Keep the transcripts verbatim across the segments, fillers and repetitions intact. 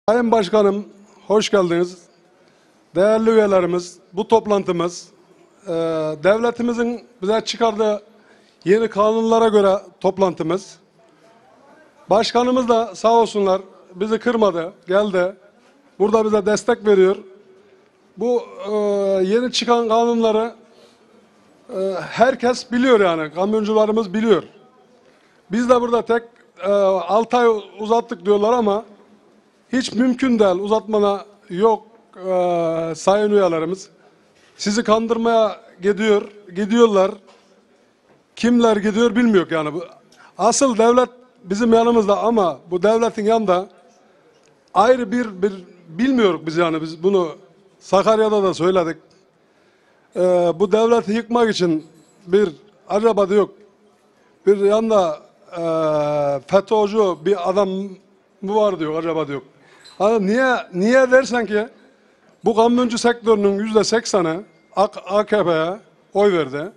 Sayın Başkanım, hoş geldiniz. Değerli üyelerimiz, bu toplantımız e, devletimizin bize çıkardığı yeni kanunlara göre toplantımız. Başkanımız da sağ olsunlar bizi kırmadı, geldi. Burada bize destek veriyor. Bu e, yeni çıkan kanunları e, herkes biliyor yani, kamyoncularımız biliyor. Biz de burada tek e, altı ay uzattık diyorlar ama hiç mümkün değil, uzatmana yok e, sayın üyelerimiz. Sizi kandırmaya gidiyor, gidiyorlar. Kimler gidiyor bilmiyor yani. Asıl devlet bizim yanımızda ama bu devletin yanında ayrı bir, bir bilmiyoruz biz yani. Biz bunu Sakarya'da da söyledik. E, bu devleti yıkmak için bir acaba diyor, bir yanda e, FETÖ'cü bir adam mı var diyor acaba diyor. Hani niye niye dersen ki bu kamyoncu sektörünün yüzde sekseni A K P'ye oy verdi.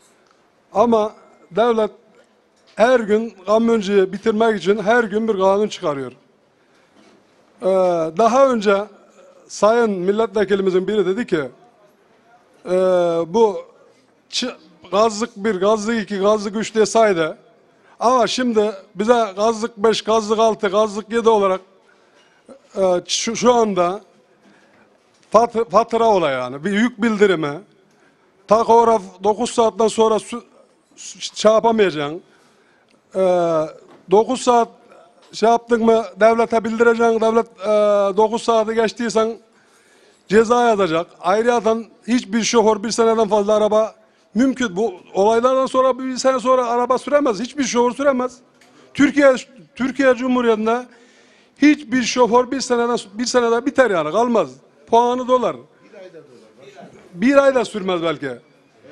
Ama devlet her gün kamyoncuyu bitirmek için her gün bir kanun çıkarıyor. Ee, daha önce sayın milletvekilimizin biri dedi ki e, bu gazlık bir, gazlık iki, gazlık üç diye saydı. Ama şimdi bize gazlık beş, gazlık altı, gazlık yedi olarak e, şu, şu anda fat, fatura olayı yani bir yük bildirimi. Takograf dokuz saatten sonra su, su, şey yapamayacaksın. E, dokuz saat şey yaptın mı devlete bildireceksin. Devlet e, dokuz saati geçtiysen ceza yazacak. Ayrıyeten hiçbir şoför bir seneden fazla araba mümkün. Bu olaylardan sonra bir sene sonra araba süremez. Hiçbir şoför süremez. Türkiye Türkiye Cumhuriyeti'nde hiçbir şoför bir seneden bir senede biter yani kalmaz. Puanı dolar. Bir ayda dolar. Bir ayda sürmez belki. Evet.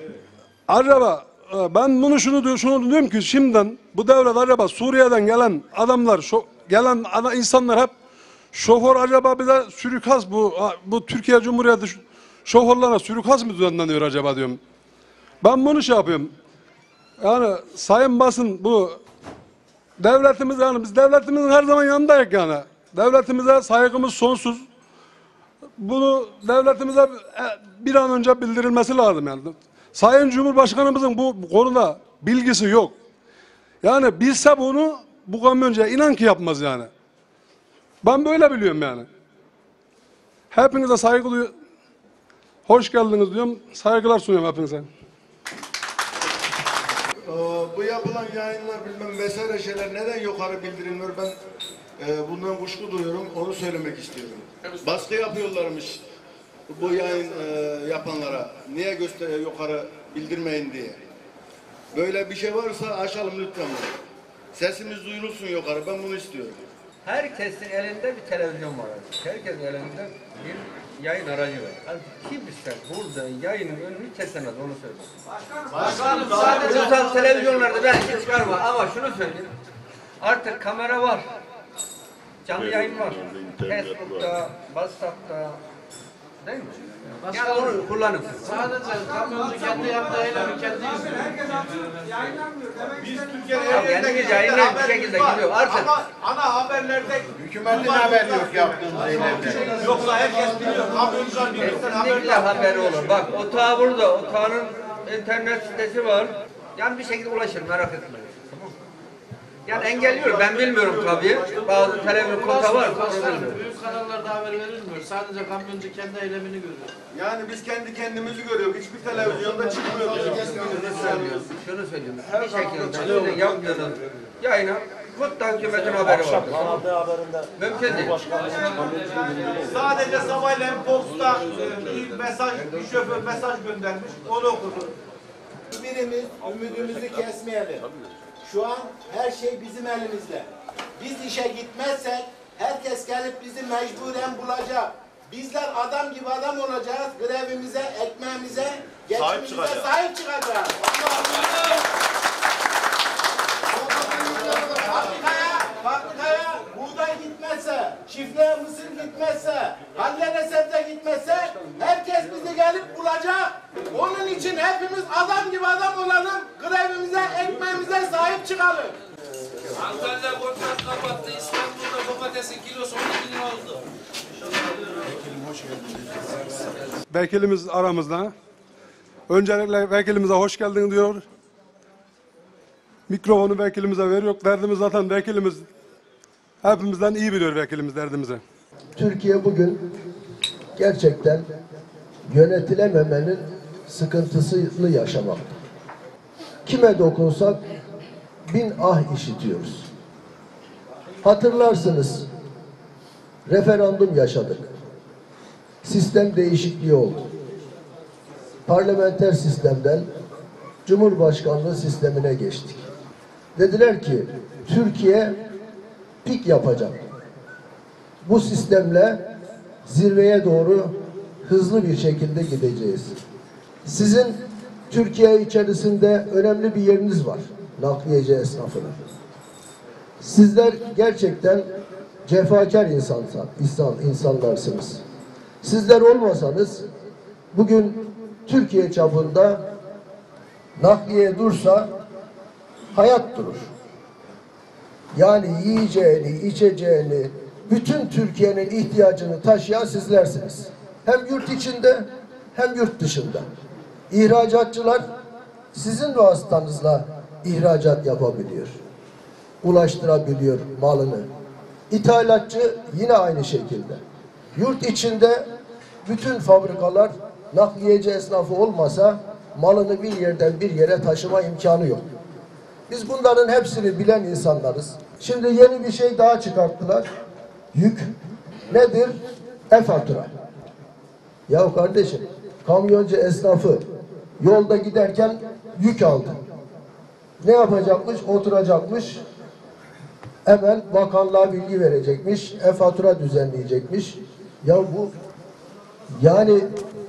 Acaba ben bunu şunu şunu diyorum ki şimdiden bu devlet acaba Suriye'den gelen adamlar şu gelen insanlar hep şoför acaba bize sürükaz bu bu Türkiye Cumhuriyeti şoförlerine sürükaz mı düzenleniyor acaba diyorum. Ben bunu şey yapıyorum. Yani sayın basın bu devletimiz yani biz devletimizin her zaman yanındayız yani. Devletimize saygımız sonsuz. Bunu devletimize bir an önce bildirilmesi lazım yani. Sayın Cumhurbaşkanımızın bu, bu konuda bilgisi yok. Yani bilse bunu bu kamyoncuya inan ki yapmaz yani. Ben böyle biliyorum yani. Hepinize saygı duyuyorum. Hoş geldiniz diyorum. Saygılar sunuyorum hepinize. Bu yapılan yayınlar bilmem vesaire şeyler neden yukarı bildirilmiyor ben e, bundan kuşku duyuyorum onu söylemek istiyorum. Baskı yapıyorlarmış bu yayın e, yapanlara niye göster yukarı bildirmeyin diye. Böyle bir şey varsa açalım lütfen. Sesimiz duyulsun yukarı ben bunu istiyorum. Herkesin elinde bir televizyon var artık. Herkesin elinde bir yayın aracı var. Yani kim ister burada yayının önünü kesemez onu söyleyeyim. Başkanım sadece ulusal televizyonlarda belki çıkarma ama şunu söyleyeyim. Artık kamera var. Canlı yayın var. Facebook'ta, WhatsApp'ta değil mi? Yani onu kullanın. Sadece kamyoncu kendi yaptığı eylemi kendi izliyor. Biz Türkiye'de Kendimiz yayınlar bir şekilde gidiyor. Artık ama ana haberlerde Hükümetin haberi yok yaptığımız eylemde. yoksa herkes biliyor. Kamyoncular biliyor. kesinlikle haberi olur. Bak otağı burada. Otağının internet sitesi var. Yani bir şekilde ulaşır merak etmeyin. Tamam. Yani engelliyor. Ben bilmiyorum tabii. Bazı televizyon kota var. Büyük kanallarda haber verilmiyor. Sadece kamyoncu kendi eylemini görüyor. Yani biz kendi kendimizi görüyoruz. Hiçbir televizyonda çıkmıyor. Şunu söylüyorum. Şunu söylüyorum. Bir şekilde sizin yaptığınız yayına mutlaka hükümetin haberi var. Mümkün değil. Sadece sabahleyin posta bir mesaj, bir şoför mesaj göndermiş. Onu okudu. Birimiz ümidimizi kesmeyelim. Şu an her şey bizim elimizde. Biz işe gitmezsek herkes gelip bizi mecburen bulacak. Bizler adam gibi adam olacağız. Grevimize, ekmeğimize, geçimimize sahip çıkacağız. Fabrikaya, fabrikaya buğday gitmezse, çiftliğe mısır gitmezse, hallere sebze gitmezse herkes bizi gelip bulacak. Onun için hepimiz adam gibi adam olalım. Grevimize, ekmeğimize sahip çıkalım. Antalya kontrat kapattı. İstanbul'da domatesin kilosu on iki lira oldu. Vekilimiz aramızda. Öncelikle vekilimize hoş geldin diyor. Mikrofonu vekilimize veriyor. Derdimiz zaten vekilimiz hepimizden iyi biliyor vekilimiz derdimizi. Türkiye bugün gerçekten yönetilememenin sıkıntısını yaşamakta. Kime dokunsak bin ah işitiyoruz. Hatırlarsınız, referandum yaşadık. Sistem değişikliği oldu. Parlamenter sistemden Cumhurbaşkanlığı sistemine geçtik. Dediler ki Türkiye pik yapacak. Bu sistemle zirveye doğru hızlı bir şekilde gideceğiz. Sizin Türkiye içerisinde önemli bir yeriniz var. Nakliyeci esnafının. Sizler gerçekten cefakar insan, insan, insanlarsınız. Sizler olmasanız bugün Türkiye çapında nakliye dursa hayat durur. Yani yiyeceğini, içeceğini, bütün Türkiye'nin ihtiyacını taşıyan sizlersiniz. Hem yurt içinde hem yurt dışında. İhracatçılar sizin vasıtanızla ihracat yapabiliyor. Ulaştırabiliyor malını. İthalatçı yine aynı şekilde. Yurt içinde bütün fabrikalar nakliyeci esnafı olmasa malını bir yerden bir yere taşıma imkanı yok. Biz bunların hepsini bilen insanlarız. Şimdi yeni bir şey daha çıkarttılar. Yük nedir? E-fatura. Ya kardeşim, kamyoncu esnafı yolda giderken yük aldı. Ne yapacakmış? Oturacakmış. Hemen bakanlığa bilgi verecekmiş. E-fatura düzenleyecekmiş. Ya bu yani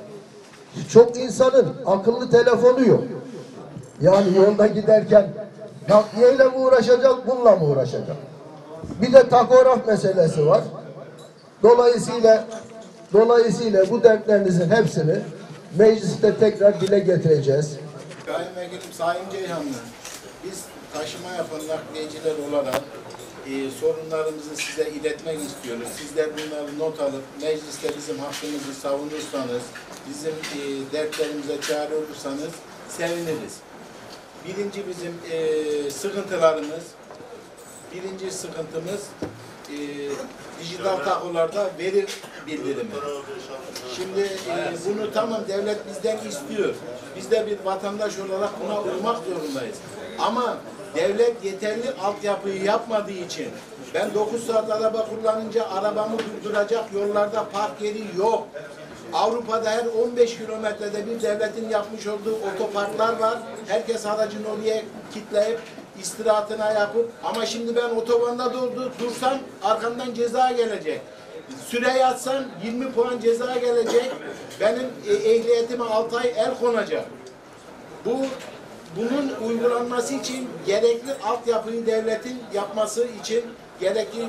çok insanın akıllı telefonu yok. Yani yolda giderken nakliyeyle mi uğraşacak, bununla mı uğraşacak? Bir de takograf meselesi var. Dolayısıyla dolayısıyla bu dertlerinizin hepsini mecliste tekrar dile getireceğiz. Sayın Vekilim, Sayın Ceyhanlı, biz taşıma yapan nakliyeciler olarak e, sorunlarımızı size iletmek istiyoruz. Sizler bunları not alıp mecliste bizim hakkımızı savunursanız, bizim e, dertlerimize çare olursanız seviniriz. Birinci bizim e, sıkıntılarımız, birinci sıkıntımız e, dijital takolarda veri bildirimi. Şimdi e, bunu tamam devlet bizden istiyor. Biz de bir vatandaş olarak buna uymak zorundayız. Ama devlet yeterli altyapıyı yapmadığı için ben dokuz saat araba kullanınca arabamı durduracak yollarda park yeri yok. Avrupa'da her on beş kilometrede bir devletin yapmış olduğu otoparklar var. Herkes aracını oraya kitleyip istirahatına yapıp ama şimdi ben otobanda durdu, dursam arkamdan ceza gelecek. Süre yatsam yirmi puan ceza gelecek. Benim ehliyetime altı ay el konacak. Bu bunun uygulanması için gerekli altyapıyı devletin yapması için gerekli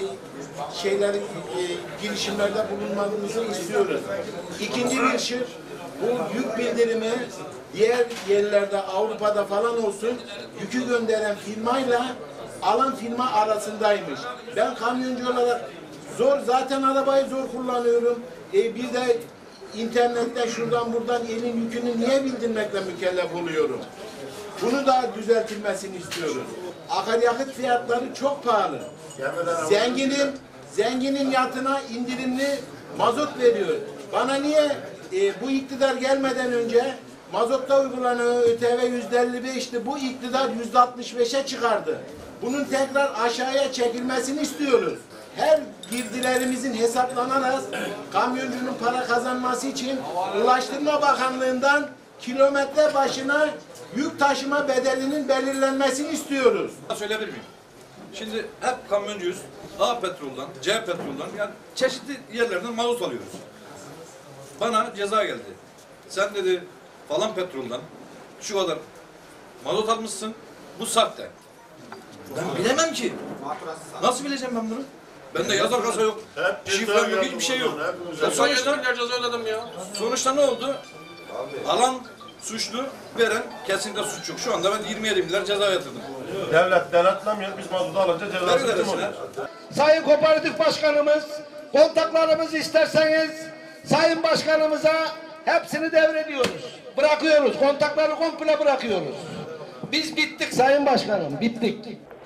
şeyleri girişimlerde bulunmamızı istiyoruz. İkinci bir şey, bu yük bildirimi diğer yerlerde Avrupa'da falan olsun yükü gönderen firmayla alan firma arasındaymış. Ben kamyoncu olarak zor zaten arabayı zor kullanıyorum. E, bir de internette şuradan buradan elin yükünü niye bildirmekle mükellef oluyorum? Bunu da düzeltilmesini istiyoruz. Akaryakıt fiyatları çok pahalı. Zenginin zenginin yatına indirimli mazot veriyor. Bana niye e, bu iktidar gelmeden önce mazotta uygulanan ÖTV yüzde elli beşti. Bu iktidar yüzde altmış beşe çıkardı. Bunun tekrar aşağıya çekilmesini istiyoruz. Her girdilerimizin hesaplanarak kamyoncunun para kazanması için Ulaştırma Bakanlığı'ndan kilometre başına yük taşıma bedelinin belirlenmesini istiyoruz. Söyleyebilir miyim? Şimdi hep kamyoncuyuz. A petroldan, C petroldan yani çeşitli yerlerden mazot alıyoruz. Bana ceza geldi. Sen dedi falan petroldan şu kadar mazot almışsın. Bu sahte. Ben bilemem ki. Nasıl bileceğim ben bunu? Bende yazar kasa yok. Şifrem yok, hiçbir şey yok. Sonuçta ceza ödedim ya. Sonuçta ne oldu? Alan suçlu, veren kesinlikle suç yok. Şu anda ben yirmi yedi milyar ceza yatırdım. Devlet denetlemiyor. Biz mazotu alınca cezası kim oluyor? Sayın Kooperatif Başkanımız, kontaklarımızı isterseniz Sayın Başkanımıza hepsini devrediyoruz. Bırakıyoruz. Kontakları komple bırakıyoruz. Biz bittik Sayın Başkanım, bittik.